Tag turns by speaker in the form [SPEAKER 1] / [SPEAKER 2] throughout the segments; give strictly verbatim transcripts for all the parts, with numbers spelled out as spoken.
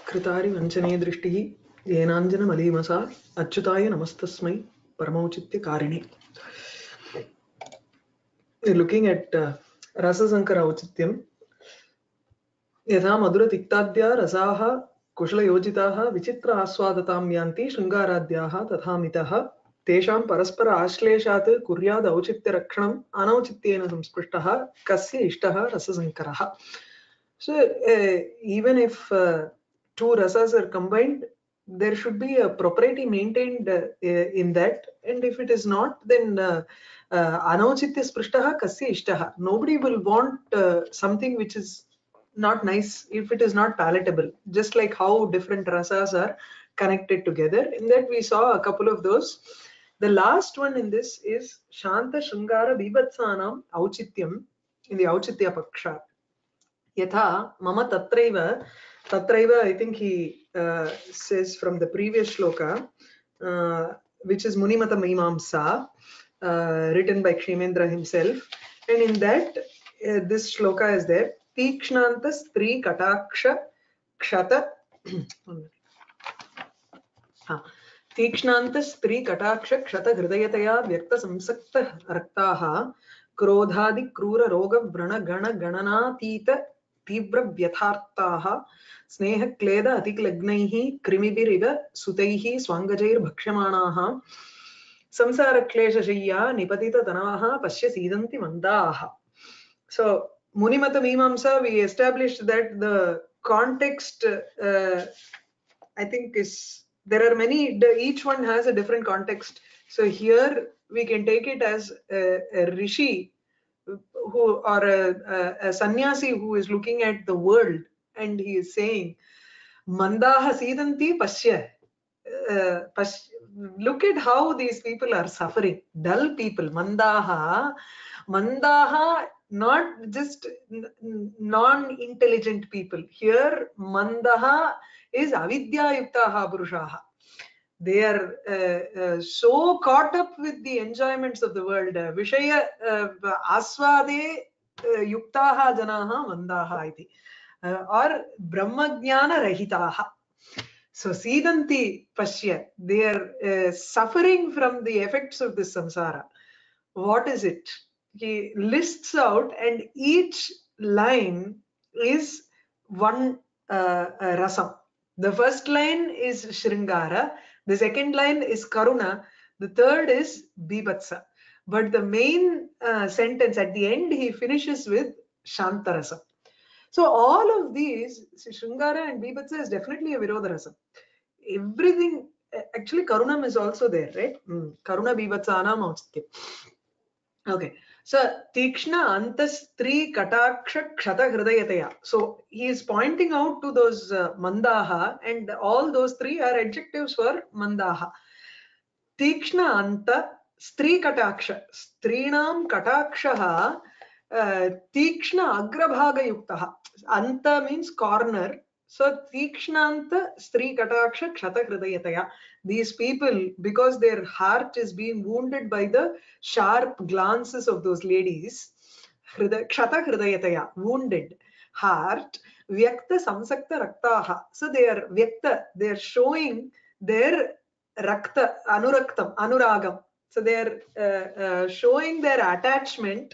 [SPEAKER 1] कृतारि वञ्चने दृष्टिः येनाञ्जनमलीमसा अच्युताय नमस्तस्मै परमौचित्यकारिणे. Looking at uh, Rasasankara औचित्यं यथा मधुरतिक्ताद्या रसाः कुशलयोजिताः विचित्र आस्वादतां यान्ति शृङ्गाराद्याः तथा मितः तेषां परस्पर आश्लेषात् कुर्याद् औचित्यरक्षणम् अनौचित्येन संस्पृष्टः कस्य इष्टः रससङ्करः. So uh, even if uh, two rasas are combined, there should be a propriety maintained uh, in that, and if it is not, then uh, uh, anauchitya sprishtaha kasya ishtaha. Nobody will want uh, something which is not nice if it is not palatable. Just like how different rasas are connected together. In that we saw a couple of those. The last one in this is Shanta Shringara Bibhatsanam Auchityam in the Auchitya Paksha. Yatha mama tatraiva tatraiva, I think he uh, says from the previous shloka, uh, which is Munimata Mimamsa, uh, written by Kshemendra himself, and in that uh, this shloka is there. Tikshnanta Stri Kataksha Kshata तीक्ष्णान्त स्त्री कटाक्ष क्षत हृदयतया व्यक्त संसक्त रक्ताः क्रोधादि क्रूर रोग व्रण गण गणनातीत तीव्र व्यथार्ताः स्नेह क्लेद अतिक्लग्नैः कृमिभिरिव सुतैः स्वाङ्गजैर् भक्ष्यमाणाः संसार क्लेशशय्या निपतित तनवः पश्य सीदन्ति मन्दाः. So Munimata Mimamsa, we established that the context uh, I think is there are many, each one has a different context. So here we can take it as a, a rishi who or a, a, a sannyasi who is looking at the world and he is saying mandaha sidanti pasya. Uh, pas look at how these people are suffering. Dull people, mandaha mandaha, not just non-intelligent people. Here mandaha is avidya yuktaha purushaha. They are uh, uh, so caught up with the enjoyments of the world. Vishaya uh, aswade uh, yuktaha janaha mandaha iti. Uh, or brahmajnana rahitaha. So sidanti pashya, they are uh, suffering from the effects of this samsara. What is it? He lists out, and each line is one uh, uh, rasam. The first line is Shringara, the second line is Karuna, the third is Bibhatsa. But the main uh, sentence at the end, he finishes with Shantarasam. So all of these, Shringara and Bibhatsa is definitely a Virodharasam. Everything, actually Karunam is also there, right? Mm. Karuna Bibhatsanam Auchitya. Okay, so Tikshna Antastri Kataksha Kshata Hridayataya. So he is pointing out to those uh, Mandaha, and all those three are adjectives for Mandaha. Tikshna Anta Stri Kataksha. Strinam Katakshaha uh, Tikshna Agrabhaga Yuktaha. Anta means corner. So Tikshnanta Stri Kataksha Kshata Hridayataya. These people, because their heart is being wounded by the sharp glances of those ladies, Kshata Hridayataya, wounded heart, Vyakta Samsakta Raktaha. So they are Vyakta, they are showing their Rakta, Anuraktam, Anuragam. So they are uh, uh, showing their attachment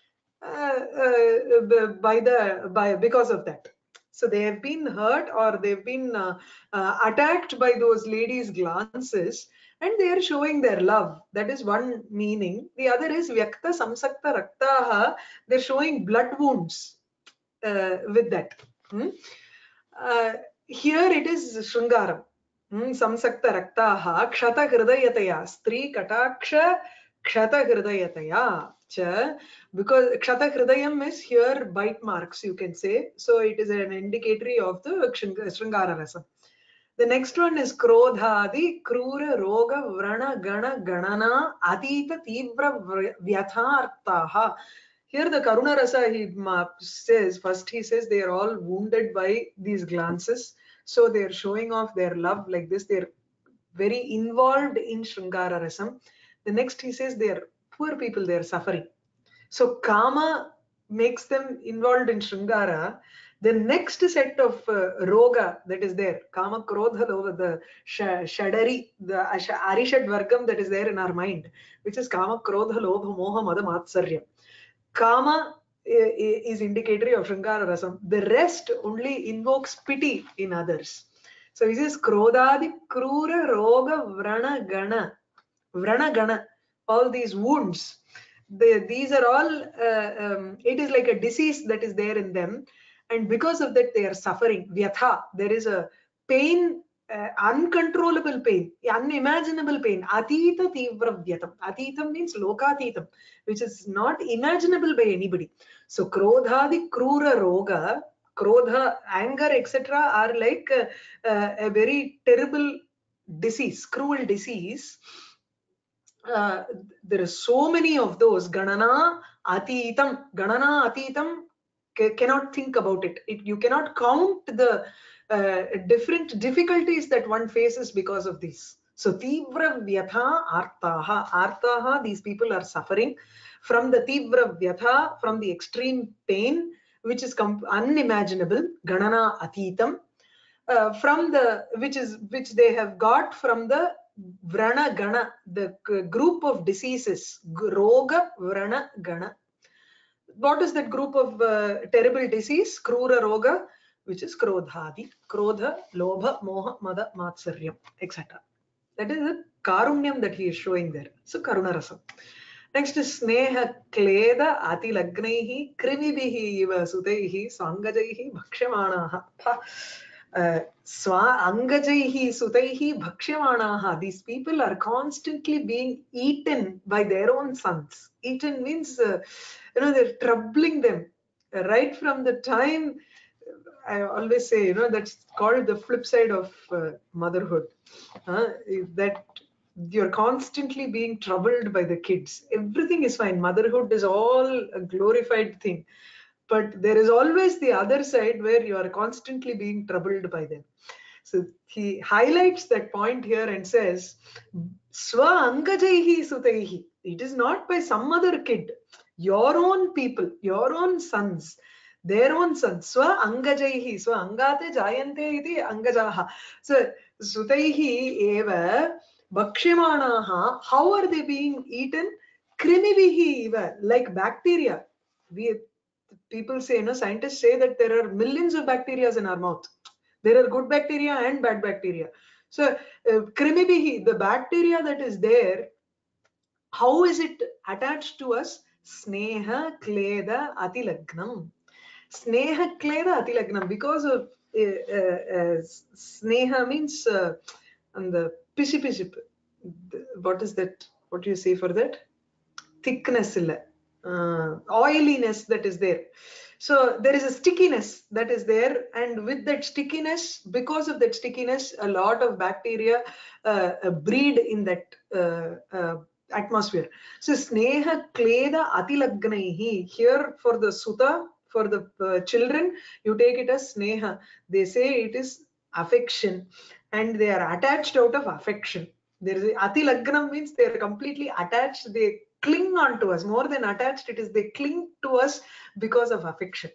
[SPEAKER 1] uh, uh, by the by because of that. So they have been hurt or they've been uh, uh, attacked by those ladies' glances, and they are showing their love. That is one meaning. The other is Vyakta Samsakta Raktaha. They're showing blood wounds uh, with that. Hmm? Uh, here it is Shringaram. Hmm? Samsakta Raktaha Kshata Hridayataya. Stri Kataksha Kshata Hridayataya. Because Kshata Hridayam is here bite marks, you can say. So it is an indicatory of the Shringara Rasa. The next one is Krodhadi, Krura, Roga, Vrana, Gana, Ganana, Atita, Tibra, Vyathartaha. Here the Karuna Rasa, he says, first he says they are all wounded by these glances. So they are showing off their love like this. They are very involved in Shringara Rasam. The next he says they are poor people, they are suffering. So Kama makes them involved in Shringara. The next set of uh, roga that is there, kama, krodha, lobha, the sh shadari, the arishad vargam that is there in our mind, which is kama, krodha, lobha, moha, mada, matsarya. Kama is indicatory of Shringara Rasam. The rest only invokes pity in others. So he says Krodadi, Krura, Roga, Vrana, Gana. Vrana, Gana. All these wounds. They, these are all, uh, um, it is like a disease that is there in them. And because of that, they are suffering. Vyatha. There is a pain, uh, uncontrollable pain, unimaginable pain. Atita Tivra Vyatam. Atitam means Lokatitam, which is not imaginable by anybody. So Krodhadi Krura Roga, Krodha, anger, et cetera are like uh, uh, a very terrible disease, cruel disease. Uh, there are so many of those. Ganana Atitam, Ganana Atitam, cannot think about it. it. You cannot count the uh, different difficulties that one faces because of this. So Tivra Vyatha Artaha. Artaha, these people are suffering from the Tivra Vyatha, from the extreme pain, which is unimaginable. Ganana Atitam. Uh, from the which is which they have got from the Vrana Gana, the group of diseases. Roga Vrana Gana. What is that group of uh, terrible disease? Krura Roga, which is Krodhadi. Krodha, Lobha, Moha, Mada, Matsaryam, et cetera. That is the Karunyam that he is showing there. So Karuna Rasam. Next is Sneha Kleda Ati Lagnehi Krimibihi Iva Sutaihi Swangajaihi Bhakshamanaha. Uh, Swa Angajaihi Sutaihi Bhakshamanaha. These people are constantly being eaten by their own sons. Eaten means, uh, you know, they're troubling them right from the time. I always say, you know, that's called the flip side of uh, motherhood. Uh, that you're constantly being troubled by the kids. Everything is fine. Motherhood is all a glorified thing. But there is always the other side where you are constantly being troubled by them. So he highlights that point here and says, Swa Angajaihi Sutaihi. It is not by some other kid. Your own people, your own sons, their own sons. Swa Angajaihi. Swa Angate Jayante iti Angajaha. So Sutaihi eva Bhakshimanaha. How are they being eaten? Krimibihi eva. Like bacteria. We people say, you know, scientists say that there are millions of bacteria in our mouth. There are good bacteria and bad bacteria. So, uh, Krimibihi, the bacteria that is there, how is it attached to us? Sneha Kleda Atilagnam. Sneha Kleda Atilagnam. Because of uh, uh, uh, Sneha means uh, and the pisi pisi. What is that? What do you say for that? Thickness. Uh, oiliness that is there. So there is a stickiness that is there, and with that stickiness, because of that stickiness, a lot of bacteria uh, uh, breed in that uh, uh, atmosphere. So Sneha Kleda Atilagnehi. Here for the Sutta, for the uh, children, you take it as Sneha. They say it is affection, and they are attached out of affection. There is Atilagnam means they are completely attached. They cling on to us. More than attached, it is they cling to us because of affection.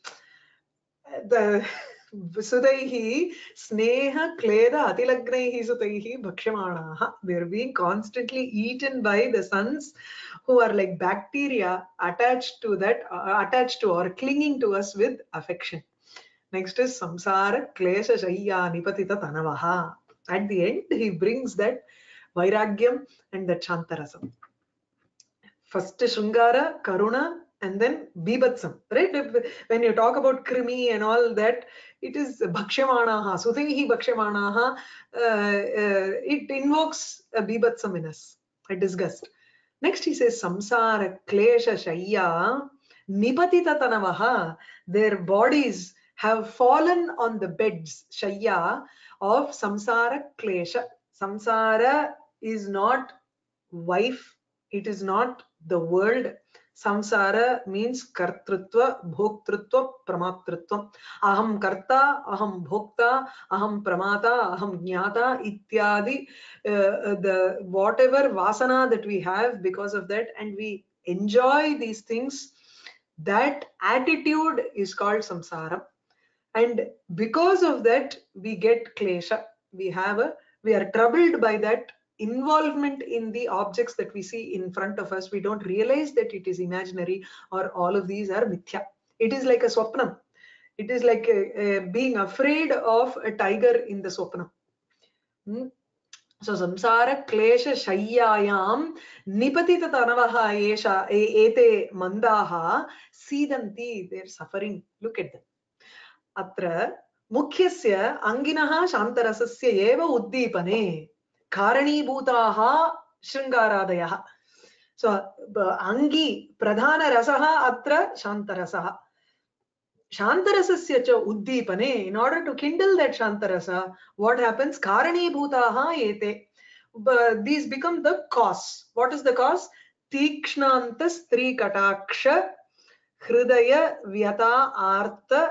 [SPEAKER 1] The Sudaihi Sneha Kleda Atilagnehi Sutaihi Bhakshamanaha. They're being constantly eaten by the sons who are like bacteria attached to that, uh, attached to or clinging to us with affection. Next is Samsara Klesha Shayya Nipatita Tanavaha. At the end, he brings that Vairagyam and the Chantarasam. First Shringara, Karuna, and then Bibhatsam, right? When you talk about Krimi and all that, it is Bhakshamanaha, Sutaihi Bhakshamanaha. Uh, uh, it invokes a Bibhatsam in us, a disgust. Next he says, Samsara Klesha Shayya Nipatita Tanavaha. Their bodies have fallen on the beds, Shayya, of Samsara Klesha. Samsara is not wife, it is not the world. Samsara means kartrutva, bhoktrutva, pramatrutva. Aham karta, aham bhokta, aham pramata, aham jnata, ityadi. Uh, the whatever vasana that we have because of that, and we enjoy these things, that attitude is called samsara. And because of that, we get klesha. We have a, we are troubled by that involvement in the objects that we see in front of us. We don't realize that it is imaginary or all of these are mithya. It is like a swapnam. It is like a, a being afraid of a tiger in the swapnam. Hmm? So samsara klesha shayyayam nipatita tanavaha esha ete mandaha sidanti. They're suffering. Look at them. Atra mukhyasya anginaha shantarasasya eva uddipane karanibhutaha shringaradayah. So angi pradhana rasaha atra shantarasaha. Shantarasasya cha uddipane, in order to kindle that shantarasa, what happens? Karanibhutaha ete. These become the cause. What is the cause? Tikshnanta stri kataksha hridaya vyata artha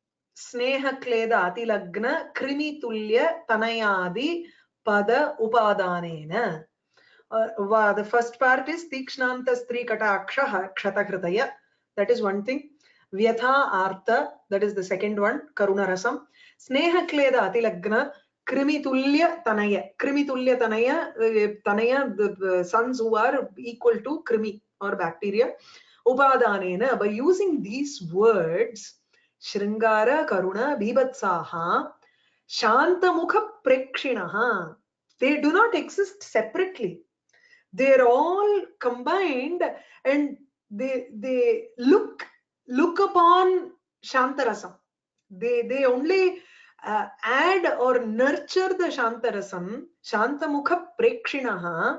[SPEAKER 1] sneha kleda atilagna krimi tulya tanayadi pada upadanena. Uh, the first part is Tikshnanta Stri Kataksha Kshata Kritaya. That is one thing. Vyatha Artha, that is the second one, Karuna Rasam. Sneha Kleda Atilagna, Krimi Tulya Tanaya. Krimi Tulya Tanaya, uh, Tanaya, the, the sons who are equal to Krimi or bacteria. Upadanena, by using these words, Shringara Karuna Bhibatsaha, Shantamukha Prekshinaha, they do not exist separately. They're all combined and they they look look upon Shantarasam. They they only uh, add or nurture the Shantarasam. Shantamukha Prekshinaha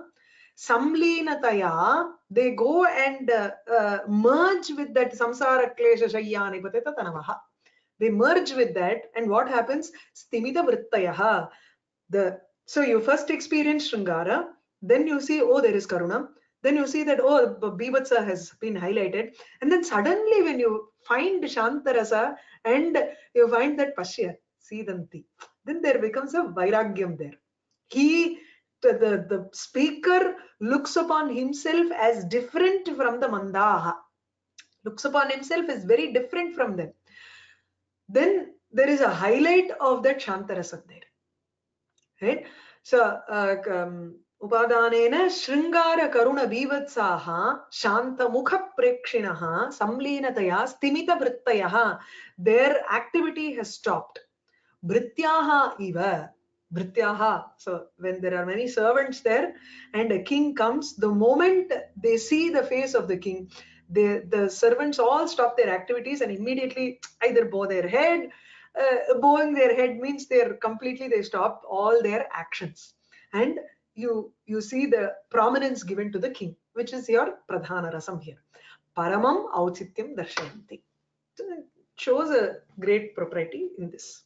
[SPEAKER 1] Samlinataya. They go and uh, uh, merge with that Samsara Klesha Shayyani Pateta Tanavaha. They merge with that, and what happens? Stimita Vrittayaha. The so you first experience Shringara. Then you see, oh, there is Karuna. Then you see that, oh, Bhivatsa has been highlighted. And then suddenly when you find Shantarasa and you find that Pashya, Sidanti, then there becomes a Vairagyam there. He, the, the, the speaker looks upon himself as different from the Mandaha. Looks upon himself as very different from them. Then there is a highlight of that Shantarasa there. Right? So, uh, um, Upadanena Shringara Karuna Bhivatsaha Shanta Mukha Prekshinaha Samlinataya Stimita Vrittayaha. Their activity has stopped. Brityaha Iva. Brityaha. So, when there are many servants there and a king comes, the moment they see the face of the king, they, the servants all stop their activities and immediately either bow their head. Uh, bowing their head means they're completely, they stop all their actions. And you you see the prominence given to the king, which is your pradhana rasam here. Paramam auchityam darshayanti. It shows a great propriety in this.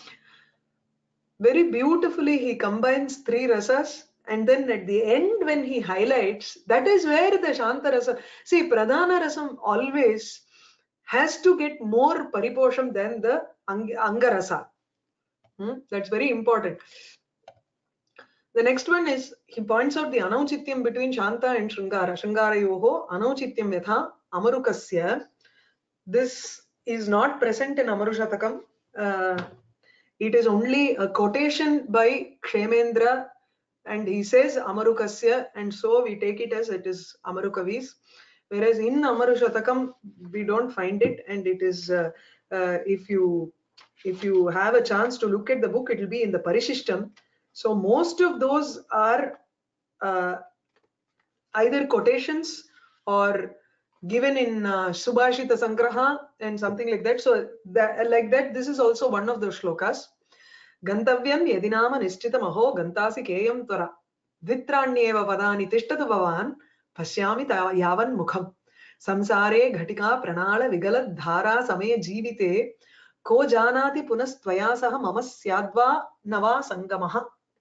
[SPEAKER 1] Very beautifully he combines three rasas, and then at the end when he highlights, that is where the Shanta rasa. See, pradhana rasam always has to get more pariposham than the angarasa. Hmm? That's very important. The next one is, he points out the anauchityam between Shanta and Shringara. Shringarayoho anauchityam yatha amarukasya. This is not present in Amarushatakam. Uh, it is only a quotation by Kshemendra, and he says Amarukasya, and so we take it as it is Amarukavis. Whereas in Amarushatakam, we don't find it, and it is, uh, uh, if you if you have a chance to look at the book, it will be in the Parishishtam. So most of those are uh, either quotations or given in uh, Subhashita Sangraha and something like that. So that, like that, this is also one of the shlokas. Gantavyam yadinama nishchitam aho gantasi keyam tvara vitranyeva padani tishtatu bhavan pashyami yavan mukham samsare ghatika pranala vigala dhara samaya jivite ko janati punas tvaya saha mama syadva nava sangamaha.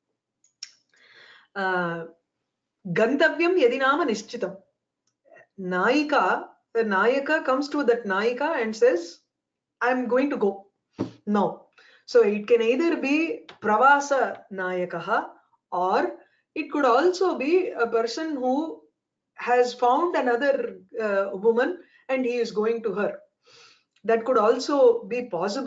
[SPEAKER 1] Uh, Gantavyam yadinama nishchitam. Naika, the Nayaka comes to that Nayika and says, I'm going to go. No. So it can either be Pravasa Nayakaha, or it could also be a person who has found another uh, woman and he is going to her. That could also be possible,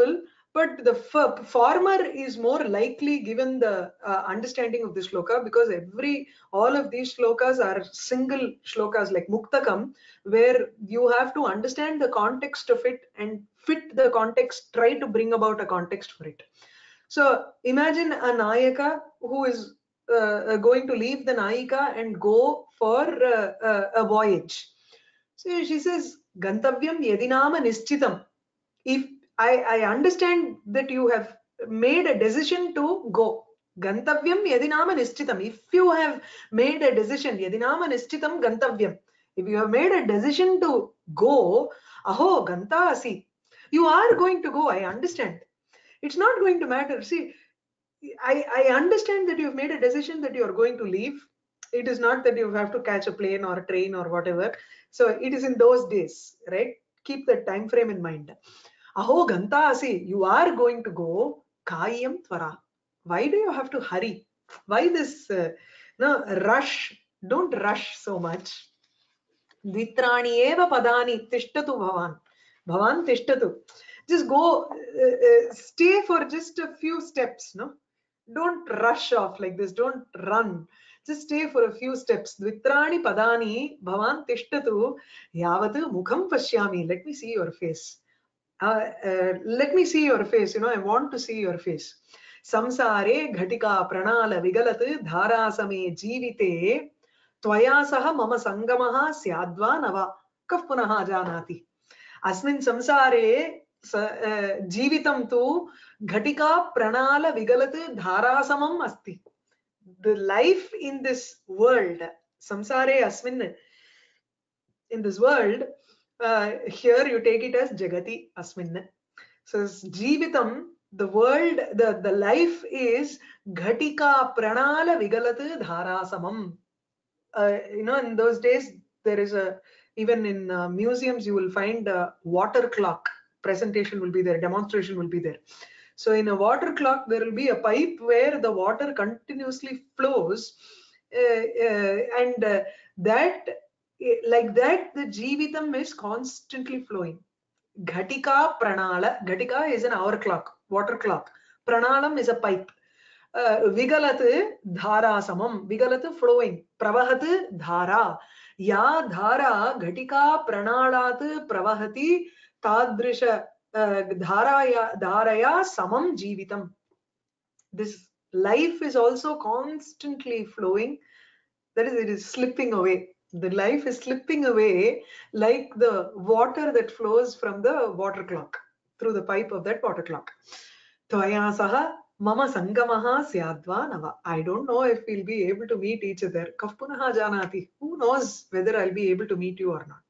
[SPEAKER 1] But the farmer is more likely given the uh, understanding of this shloka, because every all of these shlokas are single shlokas like Muktakam, where you have to understand the context of it and fit the context, try to bring about a context for it. So imagine a Nayaka who is uh, going to leave the Nayika and go for uh, uh, a voyage. So she says, Gantavyam yadinama nischitam. If I, I understand that you have made a decision to go. Gantavyam yadinama nischitam. If you have made a decision, yadinama nischitam gantavyam. If you have made a decision to go, aho ganta asi. You are going to go, I understand. It's not going to matter. See, I, I understand that you've made a decision that you are going to leave. It is not that you have to catch a plane or a train or whatever. So it is in those days, right? Keep that time frame in mind. Aho ganta asi, you are going to go. Kayam tvara. Why do you have to hurry? Why this uh, no rush? Don't rush so much. Dvitrani eva padani tishtatu bhavan. Bhavan tishtatu. Just go, uh, uh, stay for just a few steps, no? Don't rush off like this. Don't run. Just stay for a few steps. Dvitrani padani bhavan tishtatu yavatu mukham pashyami. Let me see your face. Uh, uh, let me see your face. You know, I want to see your face. Samsare ghatika pranala vigalat dharasame jivite tvaya saha mama sangamaha syadva nava kaf punaha janati. Asmin samsare जीवितं तु घटिका pranala vigalat dharasamam asti. The life in this world, samsare asmin, in this world, uh, here you take it as jagati asmin. So jeevitam, the world, the, the life is ghatika pranala vigalat dharasamam. Uh, you know, in those days, there is a, even in uh, museums, you will find a water clock. Presentation will be there, demonstration will be there. So in a water clock, there will be a pipe where the water continuously flows, uh, uh, and uh, that, like that, the Jeevitam is constantly flowing. Ghatika pranala, Ghatika is an hour clock, water clock. Pranalam is a pipe. Uh, Vigalat dhara samam, Vigalat flowing, Pravahat dhara. Ya dhara ghatika pranalat pravahati tadrisha uh, dharaya, dharaya samam jeevitam. This life is also constantly flowing. That is, it is slipping away. The life is slipping away like the water that flows from the water clock, through the pipe of that water clock. Tvaya saha mama sangamaha syadva nava. I don't know if we'll be able to meet each other. Kaf punaha janati. Who knows whether I'll be able to meet you or not.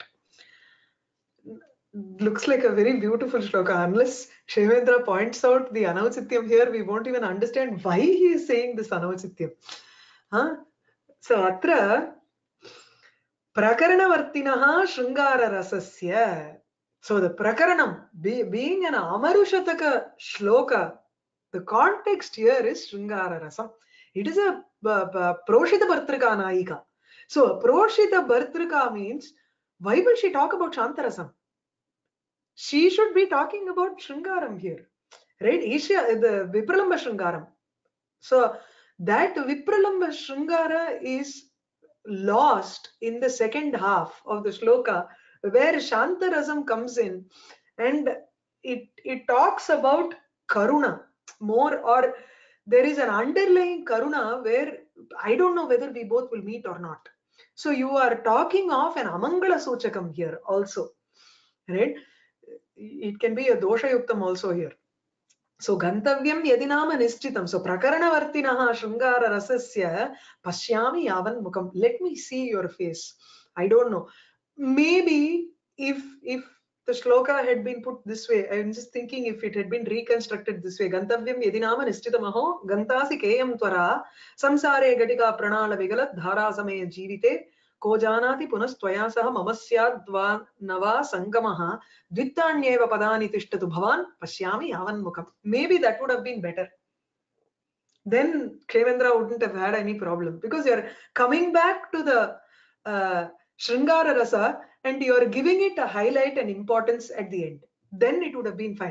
[SPEAKER 1] Looks like a very beautiful shloka. Unless Shivendra points out the Anauchityam here, we won't even understand why he is saying this Anauchityam. Huh? So, atra Prakaranavartinaha Shringara Rasasya. So, the Prakaranam, be, being an Amarushataka shloka, the context here is Shringara Rasam. It is a uh, Proshita Bhartrika Naika. So, Proshita Bhartrika means, why will she talk about Shantarasam? She should be talking about Shringaram here, right? Isha, the Vipralamba Shringaram. So that Vipralamba Shringara is lost in the second half of the shloka, where Shantarasam comes in, and it it talks about Karuna more, or there is an underlying Karuna where I don't know whether we both will meet or not. So you are talking of an Amangala Suchakam here also, right? It can be a dosha yuktam also here. So gantavyam yadinama nishchitam. So prakaranavartinaha shringara rasasya pashyami yavan mukham. Let me see your face. I don't know. Maybe if if the shloka had been put this way, I'm just thinking if it had been reconstructed this way. Gantavyam yadinama nishchitam aho gantasi keyam tvara samsare gatika pranala vigalat dhara samaya jivite ko janati punas tvaya saha mamasyadva nava sangamaha dvittanyeva padani tishtatu bhavan pashyami yavan mukham. Maybe that would have been better. Then Kshemendra wouldn't have had any problem, because you're coming back to the uh, Shringara Rasa and you're giving it a highlight and importance at the end. Then it would have been fine.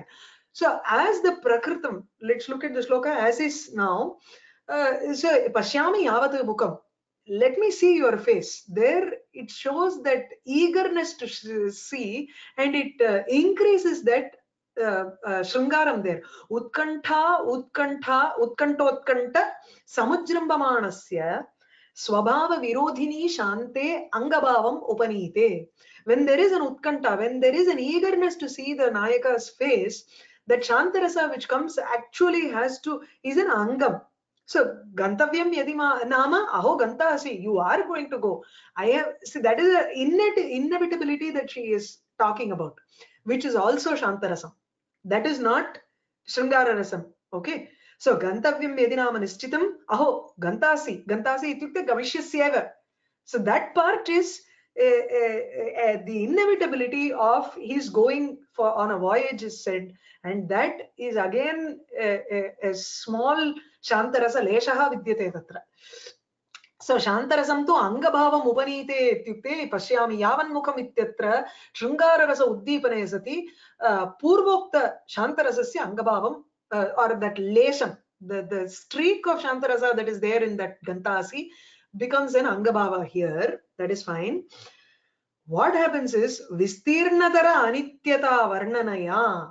[SPEAKER 1] So as the prakritam, let's look at the shloka as is now. Uh, so pashyami yavat mukam. Let me see your face. There it shows that eagerness to see, and it uh, increases that uh, uh, shringaram there. Utkantha, utkantha, utkantotkanta samujrambamanasya swabhava virodhini shante angabhavam upanite. When there is an utkanta, when there is an eagerness to see the Nayaka's face, that Shantarasa which comes actually has to, is an angam. So, Gantavyam Yadima Nama, Aho Gantasi, you are going to go. I have, see, that is an innate inevitability that she is talking about, which is also Shantarasam. That is not Shringararasam. Okay. So, Gantavyam Yadinama Nishchitam, Aho Gantasi, Gantasi ityukte Gavishyasya. So, that part is uh, uh, uh, the inevitability of his going for on a voyage is said, and that is again a, a, a small Shantarasa leshaha vidyate tatra. So Shantarasam tu angabhavam upanite ityukte pashyami yavanmukham ityatra Shringararasa uddipane sati uh, purvokta Shantarasasya angabhavam uh, or that lesham, the, the streak of Shantarasa that is there in that Gantasi becomes an angabhava here. That is fine. What happens is vistirnatara anityata varnanaya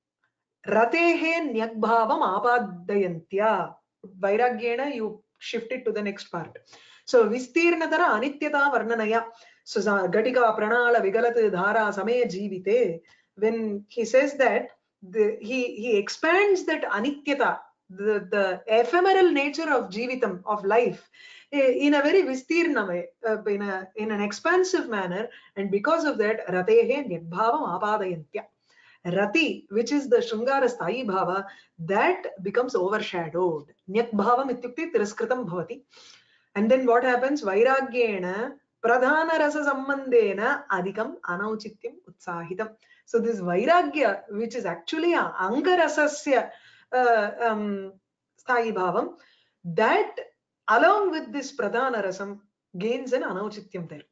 [SPEAKER 1] ratehe nyagbhavam apadayantya. Vairagyena, you shift it to the next part. So vistirnatara anityata varnanaya. So gatika pranala vigalat dhara same jivite. When he says that, the, he he expands that anityata, the the ephemeral nature of jivitam, of life, in a very vistirna way, uh, in a in an expansive manner, and because of that, ratehe nirbhavam apadayantya. Rati, which is the Shringara Sthayi Bhava, that becomes overshadowed. Nyat Bhavam ityukte tiraskritam bhavati. And then what happens? Vairagyena pradhana rasa sambandhena adhikam anauchityam utsahitam. So this vairagya, which is actually a angarasasya uh, um, Sthayi Bhavam, that along with this pradhana rasam gains an anauchityam there.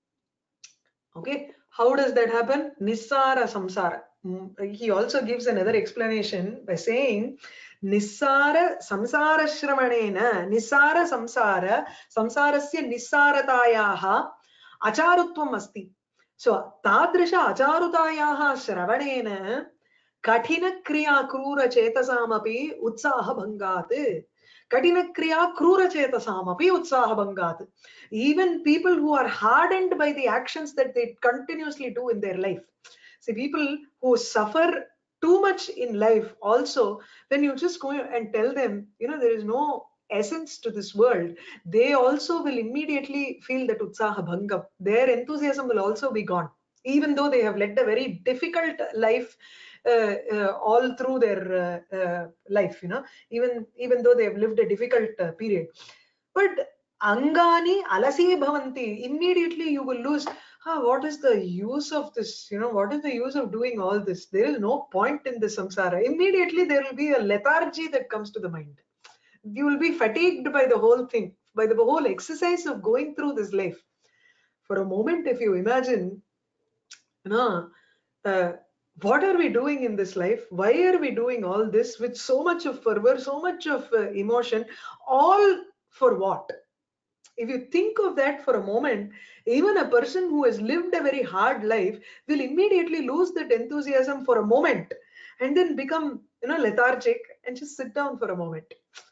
[SPEAKER 1] Okay, how does that happen? Nissara samsara. He also gives another explanation by saying Nissara samsara shravanena, Nissara samsara, samsarasya nissaratayaha acharutvam asti. So tadrisha acharutayaha shravanena kathina kriya krura chetasamapi utsaha bhangat. Kathina kriya krura chetasamapi utsaha bhangat. Even people who are hardened by the actions that they continuously do in their life. See, people who suffer too much in life also, when you just go and tell them, you know, there is no essence to this world, they also will immediately feel that utsaha bhangam. Their enthusiasm will also be gone, even though they have led a very difficult life uh, uh, all through their uh, uh, life, you know, even, even though they have lived a difficult uh, period. But angani alasi bhavanti, immediately you will lose. Ah, what is the use of this? You know, what is the use of doing all this? There is no point in the samsara. Immediately there will be a lethargy that comes to the mind. You will be fatigued by the whole thing, by the whole exercise of going through this life. For a moment, if you imagine, you know, uh, what are we doing in this life? Why are we doing all this with so much of fervor, so much of uh, emotion? All for what? If you think of that for a moment, even a person who has lived a very hard life will immediately lose that enthusiasm for a moment and then become, you know, lethargic and just sit down for a moment.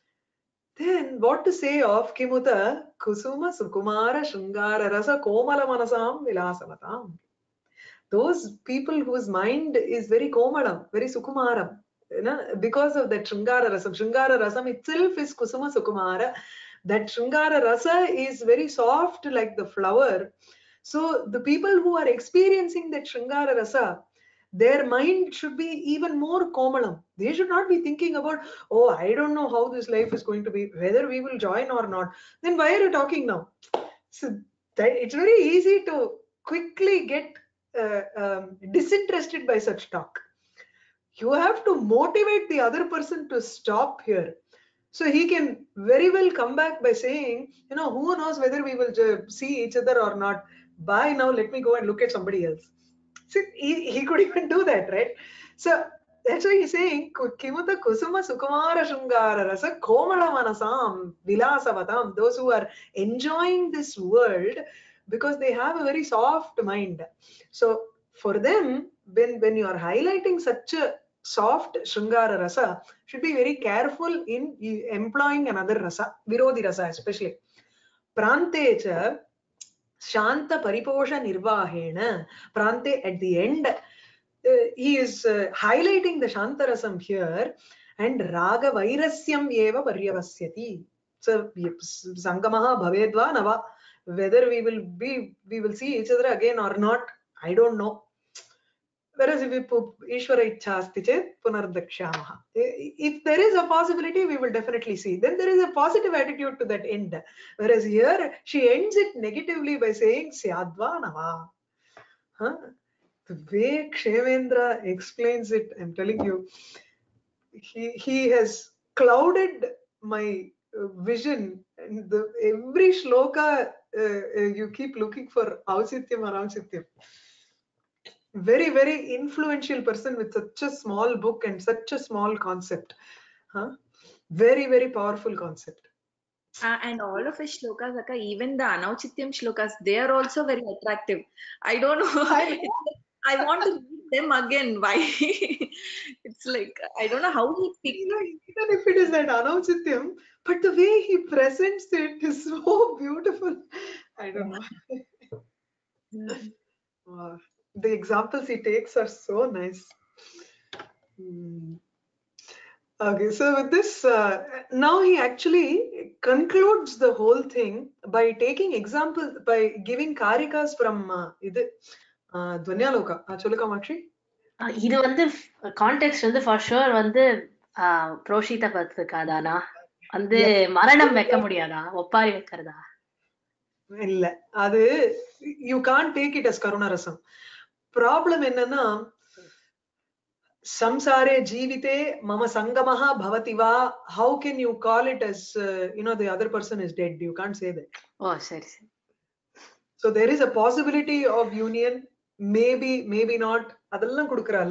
[SPEAKER 1] Then what to say of Kimuta Kusuma Sukumara Shringara Rasa Komala Manasam Vilasavatam? Those people whose mind is very komalam, very sukumaram, you know, because of that Shringara Rasam. Shringara Rasam itself is Kusuma Sukumara. That Shringara Rasa is very soft like the flower. So the people who are experiencing that Shringara Rasa, their mind should be even more komalam. They should not be thinking about, oh, I don't know how this life is going to be, whether we will join or not. Then why are you talking now? So that it's very easy to quickly get uh, um, disinterested by such talk. You have to motivate the other person to stop here. So he can very well come back by saying, you know, who knows whether we will see each other or not. Bye now, let me go and look at somebody else. See, he, he could even do that, right? So That's why he's saying, Kimuta Kusuma Sukumara Shungara Rasa Komala Manasam Vilasavatam, those who are enjoying this world because they have a very soft mind. So for them, when, when you are highlighting such a soft Shungara Rasa, should be very careful in employing another Rasa, Virodhi Rasa especially. Prantecha Shanta Pariposha Nirvahena, Prante at the end, uh, he is uh, highlighting the Shantarasam here, and Raga Vairasyam Eva Paryavasyati. So Sangamaha Bhavedva Nava. Whether we will be we will see each other again or not, I don't know. Whereas if we put Ishvara Ichhasti Chet Punardakshyamaha. If there is a possibility, we will definitely see. Then there is a positive attitude to that end. Whereas here, she ends it negatively by saying Syadva Nava. Huh? The way Kshemendra explains it, I'm telling you, he, he has clouded my vision. And the, every shloka, uh, you keep looking for Ausityam or Ausityam. Very, very influential person with such a small book and such a small concept. Huh? Very, very powerful concept.
[SPEAKER 2] Uh, and all of his shlokas, Akka, even the Anauchityam shlokas, they are also very attractive. I don't know. I, know. I want to read them again. Why? It's like, I don't know how he picks.
[SPEAKER 1] You know, even if it is that Anauchityam, but the way he presents it is so beautiful. I don't know. Mm. Wow. The examples he takes are so nice. Hmm. Okay, so with this, uh, now he actually concludes the whole thing by taking examples, by giving karikas from uh, idu, uh, Dvanyaloka. Cholika Makshi?
[SPEAKER 3] இது வந்து context வந்து for sure வந்து புரோஷித பத்திரிக்காதானா வந்து மரணம் வைக்க முடியாதா ஒப்பாரி வைக்கிறதா
[SPEAKER 1] இல்ல அது you can't take it as கருணரசம் ப்ராப்ளம் என்னன்னா samsare jivite mama sangamaha bhavati va, how can you call it as uh, you know the other person is dead? You can't say that.
[SPEAKER 3] Oh, சரி சரி.
[SPEAKER 1] So there is a possibility of union, maybe maybe not, adallam kudukrala.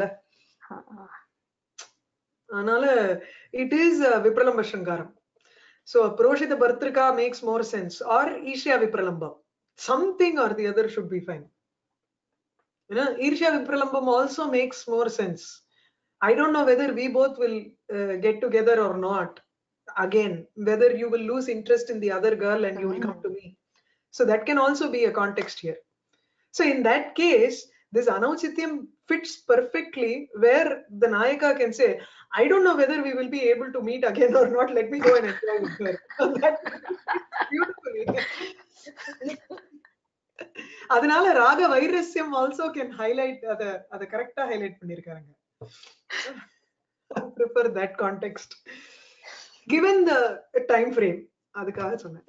[SPEAKER 1] Anala it is uh, vipralamba shangaram. So proshita bhartrika makes more sense, or ishya vipralamba, something or the other should be fine. You know, ishya vipralambam also makes more sense. I don't know whether we both will uh, get together or not. Again, whether you will lose interest in the other girl and you will come to me. So that can also be a context here. So in that case, this Anauchityam fits perfectly, where the Nayaka can say, I don't know whether we will be able to meet again or not. Let me go and enjoy with her. That beautifully. Adanala Raga Vairasyam also can highlight the the correct highlight pannirukanga. I prefer that context given the time frame. Adukkaga sonna.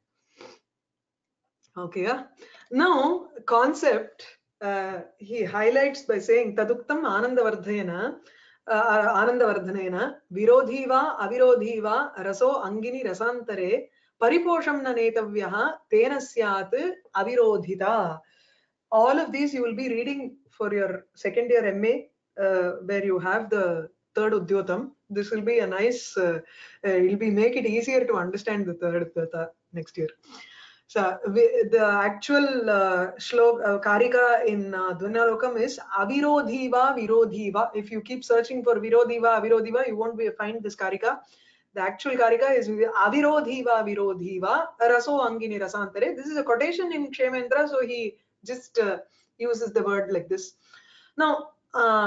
[SPEAKER 1] Okay, yeah. Now concept uh, he highlights by saying taduktam anandavardhena uh, anandavardhanena virodhi va avirodhi va raso angini rasantare pariposham na netavyaha tena syat avirodhita. All of these you will be reading for your second year M A, uh, where you have the third Udyotam. This will be a nice, uh, uh, it will be make it easier to understand the third Udhyota next year. So we, the actual uh, shlok, uh, karika in uh, Dvanyalokam is avirodhiva virodhiva. If you keep searching for virodhiva avirodhiva, you won't be find this karika. The actual karika is avirodhiva virodhiva raso angini rasantare. This is a quotation in Kshemendra, so he just uh, uses the word like this. Now, uh,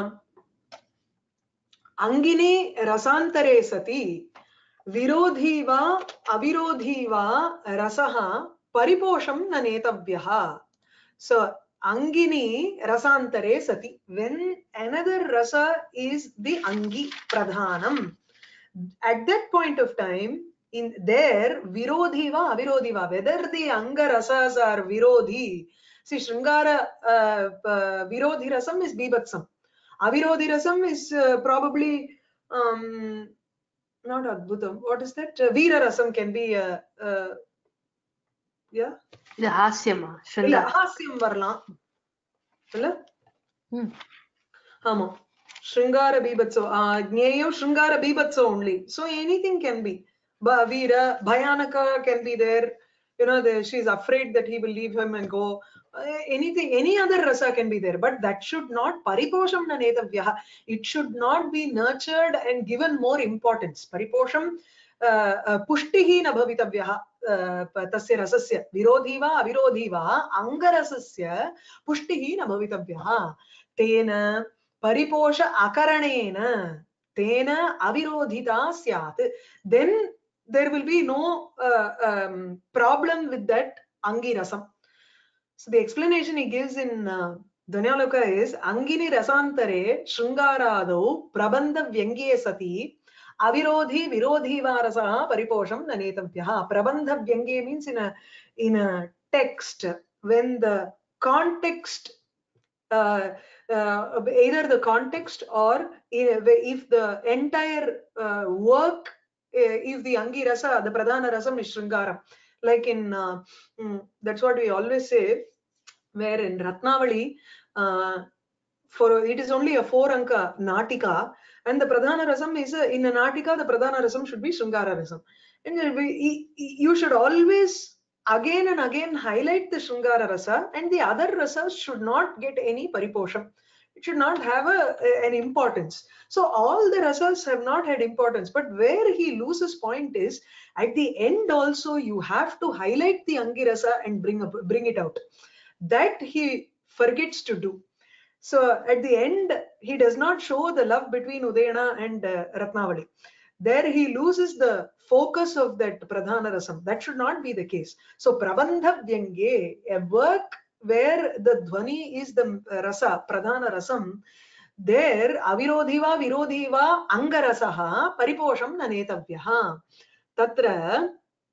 [SPEAKER 1] angini rasantare sati virodhi va avirodhi va rasaha pariposham na netavyaha. So angini rasantare sati, when another rasa is the angi pradhanam, at that point of time, in there virodhi va avirodhi va, whether the anga rasas are virodhi. See, Shringara uh, uh, virodhi rasam is bibhatsam, avirodhi rasam is uh, probably um, not adbhutam. What is that? Uh, Veera rasam can be a uh, uh, yeah.
[SPEAKER 3] இது ஹாஸ்யமா
[SPEAKER 1] இல்ல ஹாஸ்யம் வரலாம் இல்ல. ஆமா. Shringara Bibhatso, uh, Jneyam Shringara Bibhatso only. So anything can be. Veera, Bhayanaka can be there. You know, the, she's afraid that he will leave him and go. Uh, anything, any other rasa can be there. But that should not, Pariposham na netavyaha. It should not be nurtured and given more importance. Pariposham, uh, uh, pushtihi na bhavitavyaha. तस्य रसस्य विरोधी वा अविरोधी वा अंगरसस्य पुष्टिः न भवितव्यः तेन परिपोष अकरणेन तेन अविरोधिता स्यात् then there will be no uh, um, problem with that angirasam. So the explanation he gives in uh, Dhanyaloka is angini rasantare shringaradau prabandha vyangye sati avirodhi virodhi varasa pariposham nanetavyaha. Prabandha vyangye means in a in a text when the context uh, uh, either the context or if the entire uh, work uh, if the angi rasa the pradhana rasam is shringaram, like in uh, mm, that's what we always say, where in Ratnavali uh, for it is only a four anka natika and the pradhana rasam is a, in a natika the pradhana rasam should be shringara rasam, and we, you should always again and again highlight the shringara rasa and the other rasas should not get any pariposham. It should not have a, an importance. So all the rasas have not had importance, but where he loses point is at the end also you have to highlight the angirasa and bring up, bring it out. That he forgets to do. So at the end he does not show the love between Udayana and uh, Ratnavali. There he loses the focus of that pradhana rasam. That should not be the case. So prabandha vyangye, a work where the dhvani is the rasa, pradhana rasam, there avirodhiva virodhiva angarasaha pariposham nanetavyaha. Tatra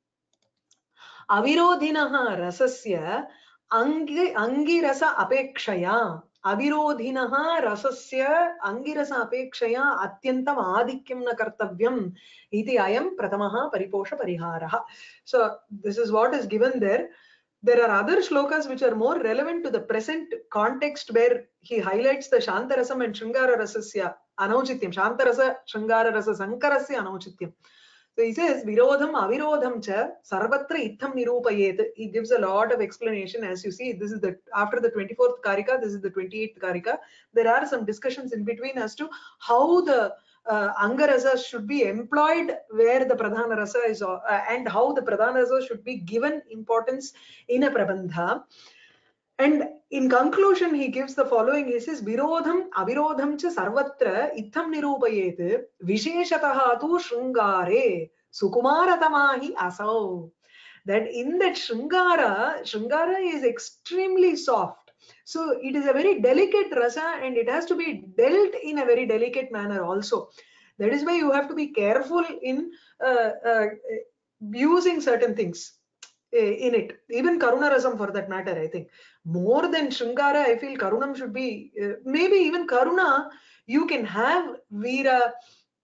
[SPEAKER 1] avirodhinaha rasasya angi angirasa apekshaya avirodhinaha rasasya angirasa apekshaya atyantam adikyam na kartavyam iti ayam pratamaha pariposha pariharaha. So this is what is given there. There are other shlokas which are more relevant to the present context where he highlights the Shantarasam and Shringara Rasasya Anauchityam, Shantarasa Shringara Rasa Sankarasya Anauchityam. So he says Virodham Avirodham cha Sarvatra Itham Nirupayet. He gives a lot of explanation. As you see, this is the after the twenty-fourth Karika, this is the twenty-eighth Karika. There are some discussions in between as to how the uh, Angarasa should be employed where the Pradhana Rasa is uh, and how the Pradhana Rasa should be given importance in a Prabandha. And in conclusion, he gives the following. He says, Virodham avirodham cha sarvatra itham nirupayet visheshataha tu shringare sukumaratamahi asau. That in that shringara, shringara is extremely soft. So it is a very delicate rasa and it has to be dealt in a very delicate manner also. That is why you have to be careful in uh, uh, using certain things in it. Even Karuna Rasam for that matter, I think. More than Shringara, I feel Karunam should be, uh, maybe even Karuna, you can have Veera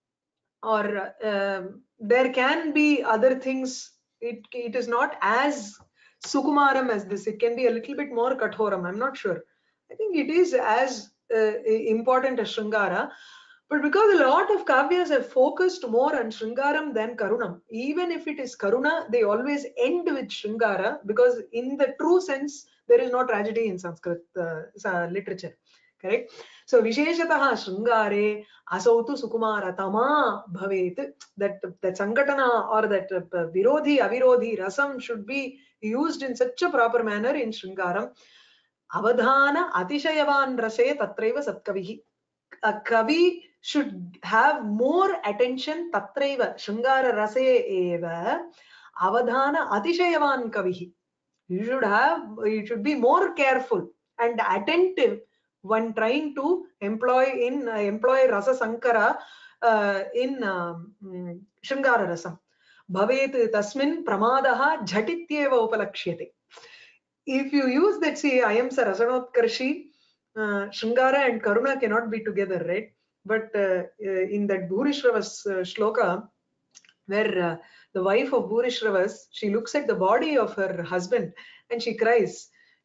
[SPEAKER 1] or uh, there can be other things. It, it is not as Sukumaram as this. It can be a little bit more Kathoram. I'm not sure. I think it is as uh, important as Shringara. But because a lot of kavyas have focused more on Shringaram than Karunam, even if it is Karuna, they always end with Shringara because in the true sense, there is no tragedy in Sanskrit uh, literature. Correct? So, Visheshataha Shringare Asautu Sukumara Tama Bhavet, that, that Sangatana or that uh, Virodhi, Avirodhi, Rasam should be used in such a proper manner in Shringaram. Avadhana Atishayavan Rase Tatraiva Satkavihi. A kavi should have more attention tatraiva shringara rase eva avadhana atishayavan kavihi. You should have, you should be more careful and attentive when trying to employ in uh, employ rasa sankara uh, in um, shringara rasam. Bhavet tasmin pramadaha jhatityeva upalakshyate. If you use that, see, I am sa rasanotkarshi, uh, Shringara and Karuna cannot be together, right? But uh, uh, in that Bhurishrava's uh, shloka, where uh, the wife of Bhurishrava's, she looks at the body of her husband and she cries.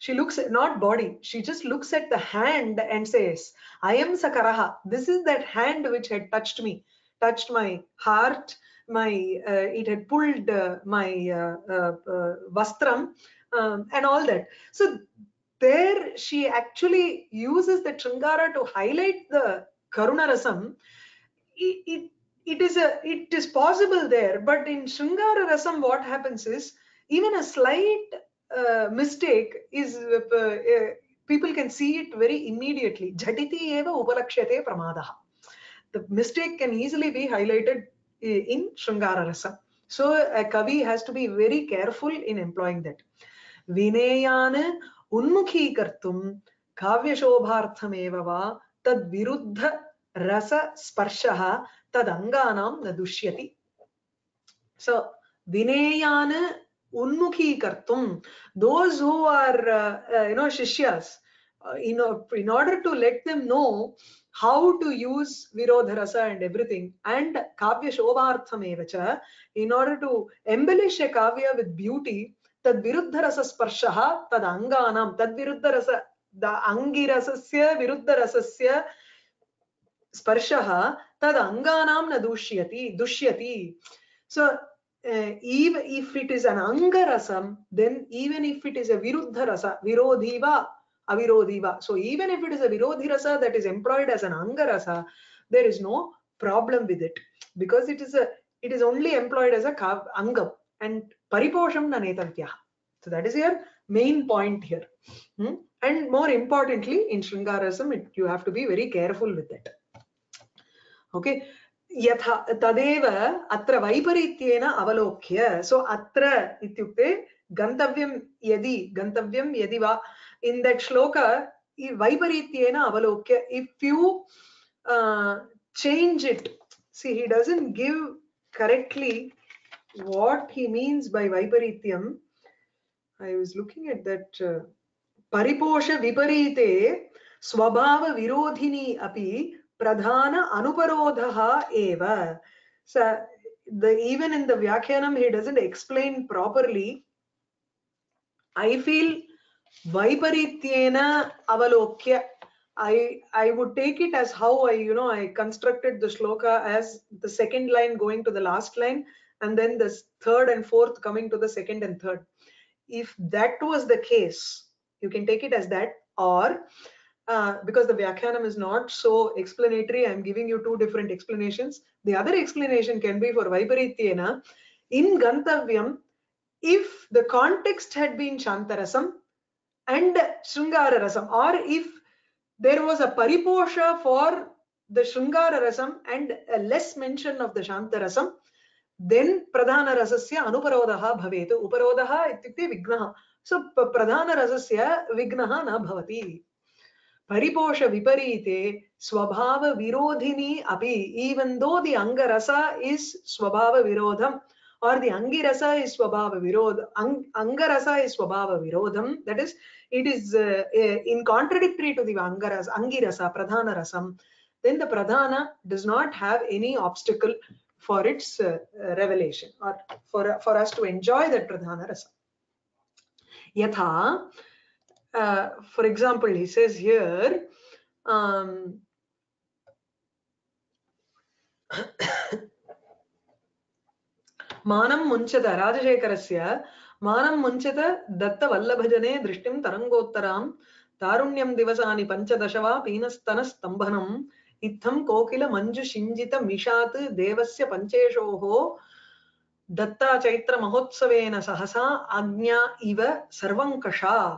[SPEAKER 1] She looks at, not body, she just looks at the hand and says, I am Sakaraha. This is that hand which had touched me, touched my heart, my, uh, it had pulled uh, my uh, uh, uh, vastram um, and all that. So there she actually uses the Shringara to highlight the Karuna Rasam. It, it, it is a, it is possible there, but in Shringara Rasam what happens is, even a slight uh, mistake is, uh, uh, people can see it very immediately. Jhatiti eva upalakshate pramadaha. The mistake can easily be highlighted in Shringara Rasam. So a kavi has to be very careful in employing that. Vinayana unmukhi kartum kavya shobharthameva va tad viruddha rasa sparshaha tad anganam nadushyati. So vinayana unmukhi kartum, those who are uh, uh, you know shishyas, uh, in, in order to let them know how to use virodha rasa and everything, and kavya shobhartham evacha, in order to embellish a kavya with beauty, tad viruddha rasa sparshaha tad anganam, tad viruddha rasa, the angirasasya viruddha rasasya sparshaha tad anganam na dushyati dushyati. So uh, even if it is an anga rasam, then even if it is a viruddha rasa, virodhiva avirodhiva, so even if it is a virodhi rasa that is employed as an anga rasa, there is no problem with it, because it is a, it is only employed as a kav, angam, and pariposham na netavya. So that is your main point here. Hmm? And more importantly, in Shringarasam, it, you have to be very careful with it. Okay. Yatha tadeva atra vaiparityena avalokya. So atra ityukte gantavyam yadi, gantavyam yadi va. In that shloka, vaiparityena avalokya, if you uh, change it, see, he doesn't give correctly what he means by vaiparityam. I was looking at that uh, pariposha viparite swabhava virodhini api pradhana anuparodhaha eva. So the, even in the Vyakyanam he doesn't explain properly. I feel vaiparityena avalokya, I I would take it as how I, you know, I constructed the shloka as the second line going to the last line, and then the third and fourth coming to the second and third. If that was the case, you can take it as that, or uh, because the Vyakyanam is not so explanatory, I'm giving you two different explanations. The other explanation can be for Vaiparityena. In Gantavyam, if the context had been Shantarasam and Shringara Rasam, or if there was a Pariposha for the Shringara Rasam and a less mention of the Shantarasam, then pradhana rasasya anuparodaha bhavetu. Uparodaha ityukte vignaha. So pradhana rasasya vignaha na bhavati. Pariposha viparite swabhava virodhini api. Even though the anga rasa is swabhava virodham, or the angi rasa is swabhava virodham, ang, anga rasa is swabhava virodham, that is, it is uh, in contradictory to the anga rasa, angi rasa, pradhana rasam, then the pradhana does not have any obstacle for its uh, uh, revelation, or for for us to enjoy that pradhana rasa. Yatha, uh, for example, he says here, um, manam munchata Rajashekarasya manam munchata datta vallabhajane drishtim tarangottaram tarunyam divasani panchadashava pinastanas stambhanam itham kokila manju shinjita mishat devasya pancheshoho datta chaitra mahotsavena sahasa agnya iva sarvankasha.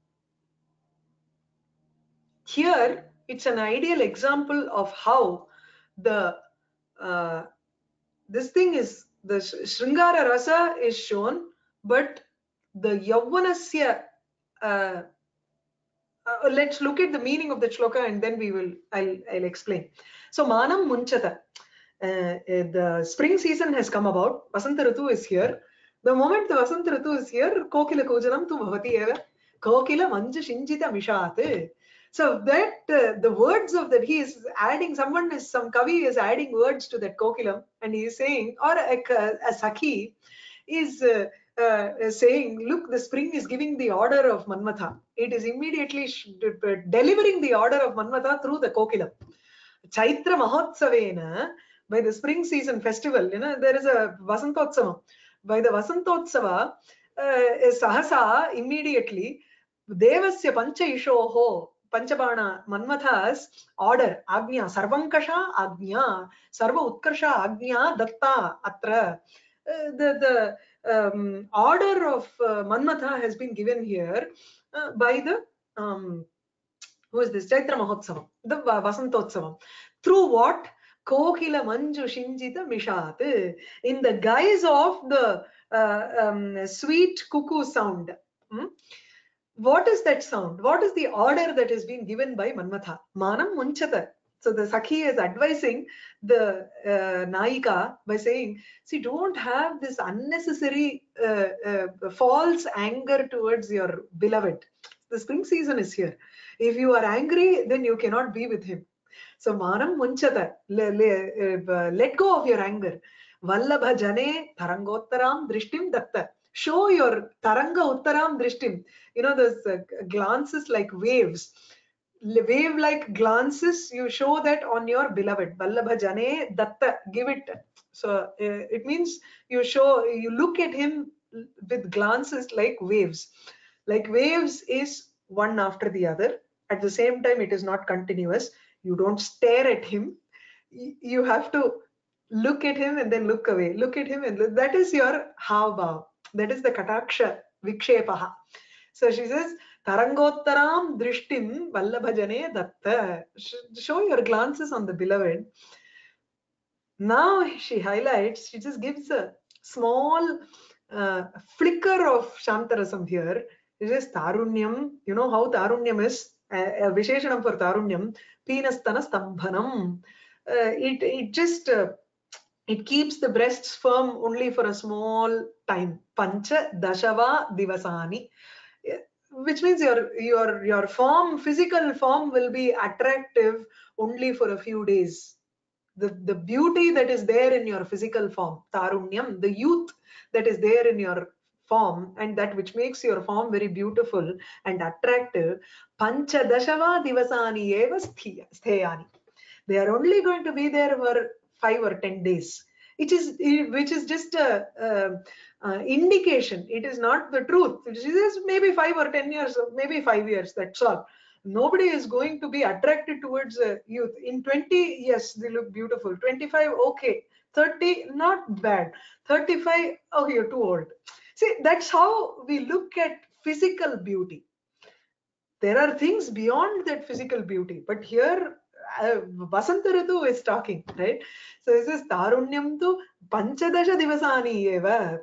[SPEAKER 1] Here it's an ideal example of how the uh, this thing is, the Shringara rasa is shown, but the Yavvanasya, uh, uh, let's look at the meaning of the shloka and then we will, I'll, I'll explain. So Manam Munchata, uh, uh, the spring season has come about, Vasanta Ritu is here. The moment the Vasanta Ritu is here, Kokila Kojanam tu bhavati eva, Kokila Manja Shinjita Mishate. So that uh, the words of that, he is adding, someone is, some kavi is adding words to that kokilam, and he is saying, or a, a sakhi is uh, uh, saying, look, the spring is giving the order of Manmatha. It is immediately delivering the order of Manmatha through the Kokilam. Chaitra Mahotsavena, by the spring season festival, you know, there is a Vasantotsava. By the Vasantotsava, uh, Sahasa, immediately, Devasya Pancha Ishoho, Panchabana Manmatha's order, Agnya, Sarvankasha Agnya, Sarva Utkarsha Agnya, Datta, Atra. Uh, the the um, order of uh, Manmatha has been given here uh, by the um, who is this? Chaitra Mahotsavam, the Vasantotsavam. Through what? Kokila Manju Shinjita Mishat. In the guise of the uh, um, sweet cuckoo sound. Hmm? What is that sound? What is the order that is being given by Manmatha? Manam Munchata. So the Sakhi is advising the uh, Naika by saying, see, don't have this unnecessary uh, uh, false anger towards your beloved. The spring season is here. If you are angry, then you cannot be with him. So Manam Munchata, let go of your anger. Vallabha Jane Tarangottaram Drishtim Datta. Show your Taranga Uttaram Drishtim. You know, those uh, glances like waves. Wave like glances, you show that on your beloved. Vallabha Jane Datta. Give it. So uh, it means you show, you look at him with glances like waves. Like waves is one after the other. At the same time, it is not continuous. You don't stare at him. You have to look at him and then look away. Look at him and look. That is your hava. That is the kataksha vikshepaha. So she says, Tarangottaram drishtim vallabhajane datta. Show your glances on the beloved. Now she highlights, she just gives a small uh, flicker of Shantarasam here. It is Tarunyam. You know how Tarunyam is? A, a Visheshanam for Tarunyam. Pinastana Stambhanam. Uh, it, it just, uh, it keeps the breasts firm only for a small time. Pancha Dashava Divasani. Which means your, your, your form, physical form will be attractive only for a few days. The, the beauty that is there in your physical form, Tarunyam, the youth that is there in your form, and that which makes your form very beautiful and attractive, Pancha Dashava Divasani eva stheyani. They are only going to be there for five or ten days. It is, which is just a, a, a indication. It is not the truth. It is maybe five or ten years, maybe five years. That's all. Nobody is going to be attracted towards uh, youth. In twenty, yes, they look beautiful. twenty-five, okay. thirty, not bad. thirty-five, oh, you're too old. See, that's how we look at physical beauty. There are things beyond that physical beauty, but here uh, Vasanta Ritu is talking, right? So this is Tarunyam tu Panchadasha Divasani eva.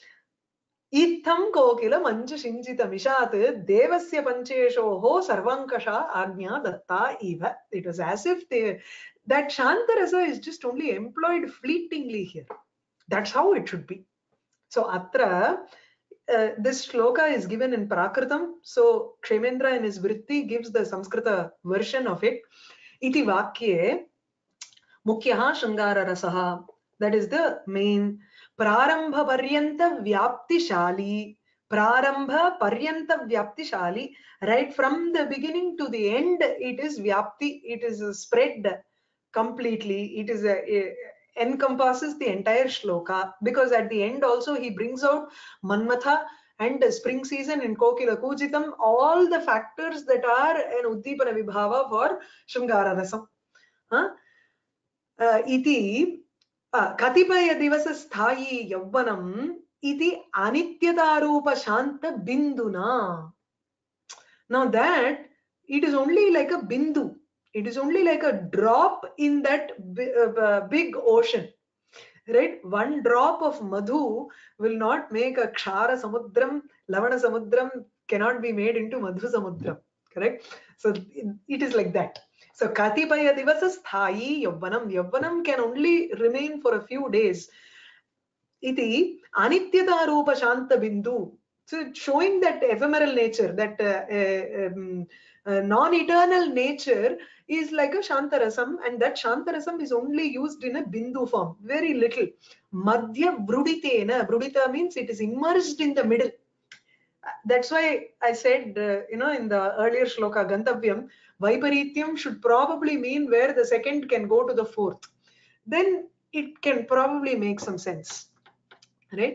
[SPEAKER 1] Itham kokila manju shinjita mishat devasya pancheshoho sarvankasha agnya datta eva. It was as if they, that Shantarasa is just only employed fleetingly here. That's how it should be. So Atra, uh, this shloka is given in Prakritam. So Kshemendra in his Vritti gives the Sanskrita version of it. Iti vakye mukyaha shangara rasaha. That is the main. Prarambha paryanta vyapti shali. Prarambha paryanta vyapti shali. Right from the beginning to the end, it is vyapti. It is spread completely. It is a, a encompasses the entire shloka, because at the end also he brings out Manmatha and the spring season in Kokila Kujitam, all the factors that are an Uddipana Vibhava for Shringara Rasam. Huh? Uh, iti uh, Katipaya Divasa Sthayi Yavvanam iti Anityatarupa Shanta Binduna. Now that it is only like a bindu. It is only like a drop in that uh, big ocean, right? One drop of madhu will not make a kshara samudram, lavana samudram cannot be made into madhu samudram, correct? So it is like that. So katipaya divasa sthayi yavvanam. Yavvanam can only remain for a few days. Iti anityata rupa shanta bindu. So showing that ephemeral nature, that uh, uh, um, uh, non-eternal nature is like a Shantarasam, and that Shantarasam is only used in a Bindu form, very little. Madhya Bruditena, Brudita means it is immersed in the middle. That's why I said, uh, you know, in the earlier shloka, Gantavyam, Vaiparityam should probably mean where the second can go to the fourth. Then it can probably make some sense, right?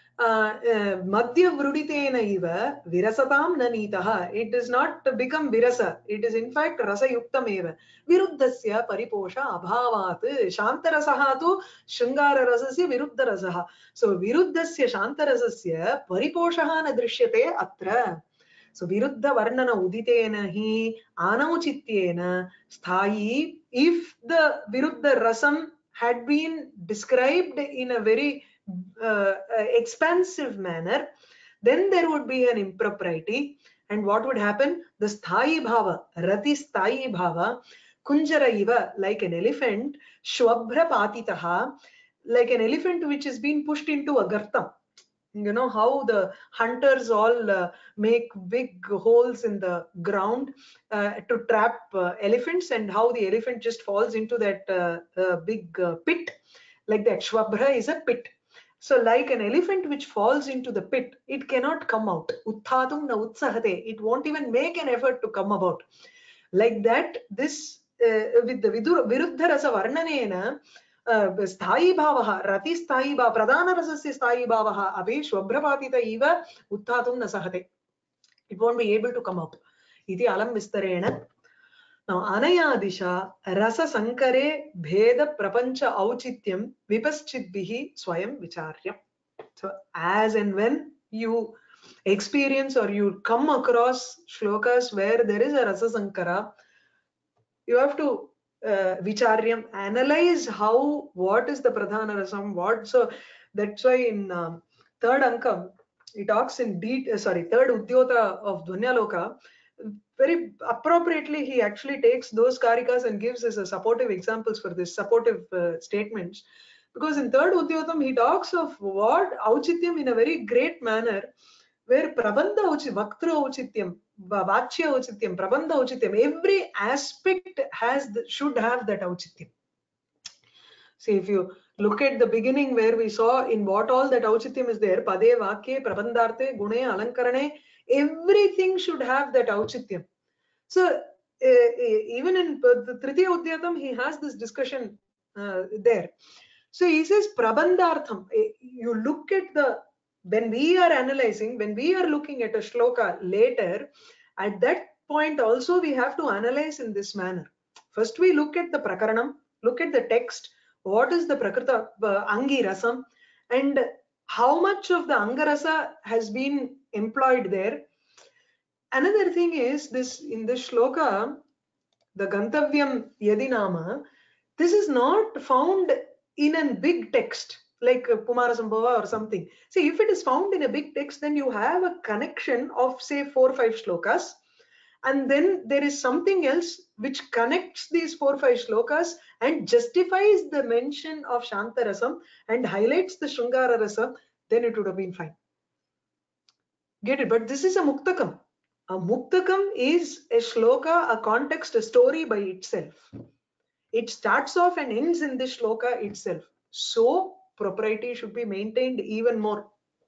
[SPEAKER 1] Madhya Vruditena iva virasatam nanitaha. It does not become virasa. It is in fact rasa yuktam eva. Viruddhasya pariposha abhavat. Shantarasaha tu shringara rasasya viruddha rasaha. So viruddhasya shantarasasya pariposhaha na drishyate atra. So viruddha varnana uditena hi anauchityena sthayi. If the viruddha rasam had been described in a very uh, uh, expansive manner, then there would be an impropriety. And what would happen? The sthayi bhava, rati sthayi bhava, kunjara iva, like an elephant, shwabhra patitaha, like an elephant which has been pushed into a gartam. You know how the hunters all uh, make big holes in the ground uh, to trap uh, elephants, and how the elephant just falls into that uh, uh, big uh, pit. Like that, shwabhra is a pit. So like an elephant which falls into the pit, it cannot come out. Utthatum na utsahate. It won't even make an effort to come about. Like that, this uh, with the viruddha rasa varnanena sthayi bhavaha, rati sthayi bhava, pradhana rasasya sthayi bhavaha api shwabhrapatita iva utthatum na sahate. It won't be able to come out. Iti alam vistarena. Now, anaya disha rasa sankare bheda prapancha auchityam vipaschidbihi swayam vicharyam. So, as and when you experience or you come across shlokas where there is a rasa sankara, you have to uh, vicharyam, analyze how, what is the pradhana rasam, what. So that's why in um, third ankam, he talks in detail, sorry, third udyota of Dhvanyaloka, very appropriately he actually takes those karikas and gives us a supportive examples for this, supportive uh, statements. Because in third udyotam, he talks of what auchityam in a very great manner, where prabandha auchityam, vaktra auchityam, vachya auchityam, prabandha auchityam, every aspect has the, should have that auchityam. See, if you look at the beginning where we saw in what all that auchityam is there, pade, vakye, prabandharte, gune, alankarane, everything should have that auchityam. So uh, even in the Tritiya Udyatam, he has this discussion uh, there. So he says prabandhartham. You look at the, when we are analyzing, when we are looking at a shloka later, at that point also we have to analyze in this manner. First we look at the prakaranam, look at the text, what is the prakrita uh, angi rasam, and how much of the angarasa has been employed there. Another thing is this, in this shloka, the Gantavyam Yadinama, this is not found in a big text like Kumara Sambhava or something. See, if it is found in a big text, then you have a connection of say four or five shlokas, and then there is something else which connects these four or five shlokas and justifies the mention of Shantarasam and highlights the Shrungara Rasam, then it would have been fine. Get it? But this is a Muktakam. A Muktakam is a shloka, a context, a story by itself. It starts off and ends in this shloka itself. So propriety should be maintained even more.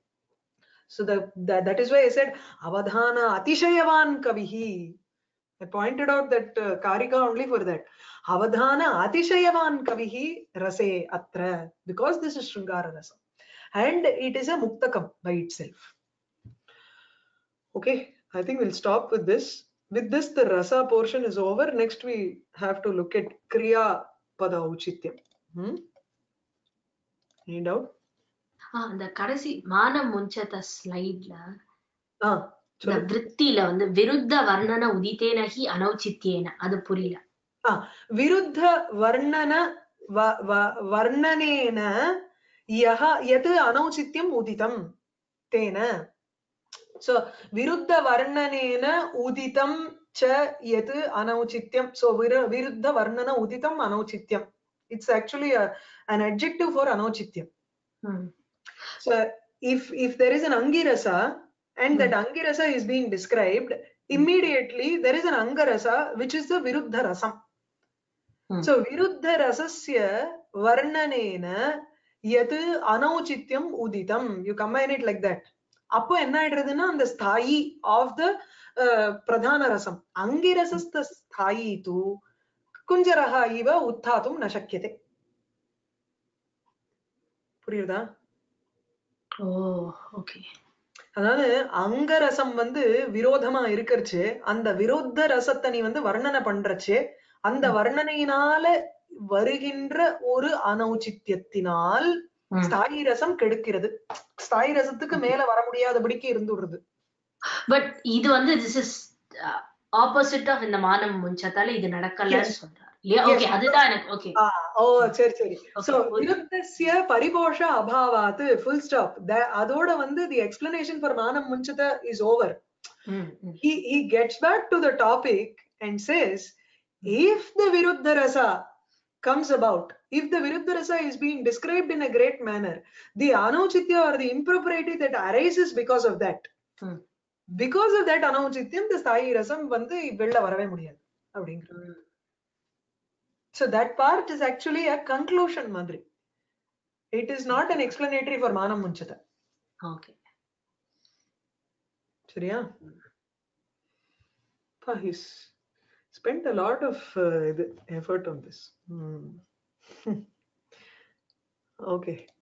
[SPEAKER 1] So the, the, that is why I said Avadhana Atishayavan Kavihi. I pointed out that uh, Karika only for that. Avadhana Atishayavan Kavihi Rase Atra. Because this is Shrungara Rasa. And it is a Muktakam by itself. Okay, I think we'll stop with this. With this, the rasa portion is over. Next, we have to look at kriya pada auchityam. Hmm? Any doubt?
[SPEAKER 3] Ah, the kadasi mana munchata slide la.
[SPEAKER 1] Ah,
[SPEAKER 3] the vritti la வந்து viruddha varnana uditena hi anauchityena adu purila.
[SPEAKER 1] Ah, viruddha varnana va, va, varnanena yaha yat anauchityam uditam tena. So viruddha varnanena uditam cha yat anauchityam. So viruddha varnana uditam anauchityam. It's actually a, an adjective for anauchityam.
[SPEAKER 3] Hmm.
[SPEAKER 1] So if if there is an angirasa, and that angirasa is being described, immediately there is an angarasa which is the viruddha rasam.
[SPEAKER 3] Hmm.
[SPEAKER 1] So viruddha rasasya varnanena yat anauchityam uditam, you combine it like that. அப்போ என்ன ஆயிடுறதுன்னா அந்த ஸ்தாயி of the பிரதான ரசம் அங்கிரசஸ்த ஸ்தாயி தூ குஞ்சரஹ இவ உத்தாதும் ந சக்கியதே. புரியுதா?
[SPEAKER 3] Oh okay.
[SPEAKER 1] அதாவது அங்கரசம் வந்து விரோதமா இருக்கறச்சு, அந்த விரோத ரசத்தை நீ வந்து வர்ணனை பண்றச்சு, அந்த வர்ணனையினால வருகின்ற ஒரு அனௌச்சித்தியத்தினால் ஸ்தாயி ரசம் கெடுக்கிறது. ஸ்தாயி ரசத்துக்கு மேல வர முடியாதபடிக்கு இருந்துடுறது.
[SPEAKER 3] பட் இது வந்து this is uh, opposite of இந்த மானம் முஞ்சத்தால இது நடக்கலன்னு சொல்றாரு இல்லையா? ஓகே, அதுதான் எனக்கு ஓகே.
[SPEAKER 1] ஓ சரி சரி. சோ விருத்தஸ்ய பரிபோஷ அபாவாத் full stop. அதோட வந்து the explanation for மானம் முஞ்சத is over. he he gets back to the topic and says if the viruddha rasa comes about, if the viruddha rasa is being described in a great manner, the anauchitya or the impropriety that arises because of that,
[SPEAKER 3] hmm.
[SPEAKER 1] because of that anauchityam, the sthayi rasam வந்து வெள்ள வரவே முடியாது அப்படிங்கிறது. So that part is actually a conclusion madri. It is not an explanatory for manam munchata.
[SPEAKER 3] Okay.
[SPEAKER 1] சரியா? Pa, he's spent a lot of uh, effort on this. Hmm. Okay.